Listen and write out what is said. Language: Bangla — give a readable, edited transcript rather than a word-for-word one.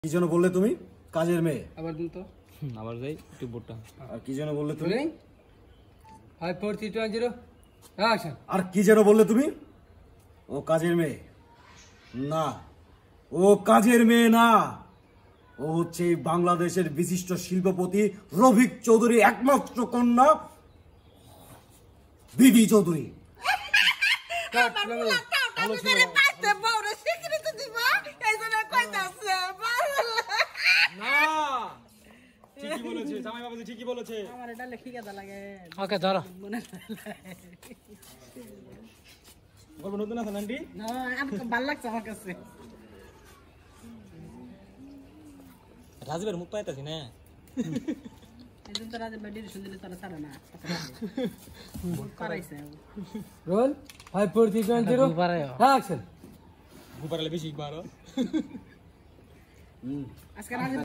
কি যেন বললে তুমি? কাজের মেয়ে। আবার দিন তো। আবার যাই একটু বোর্ডটা। আর কি যেন বললে তুমি? 5 4 3 2 1 0 অ্যাকশন। আর কি যেন বললে তুমি? ও কাজের মেয়ে না, ও কাজের মেয়ে না, ও হচ্ছে বাংলাদেশের বিশিষ্ট শিল্পপতি রফিক চৌধুরী একমাত্র কন্যা বিবি চৌধুরী। ঠিকই বলেছে জামাই বাবু, ঠিকই বলেছে। আমার এটা লেখি কেদা লাগে। ওকে ধরো। গল্প নতুন আছে আন্টি? না, আমার তো ভালো লাগছে আমার কাছে। রাজীবের মুখ পাইতাছি না। একদম তো রাজে বাড়ির সুন্দর তারা ছাড়ে না। পারাইছে। Role 5 4 3 2 1 0 action. গুপারালে বেশি বারো। আজকে রাজে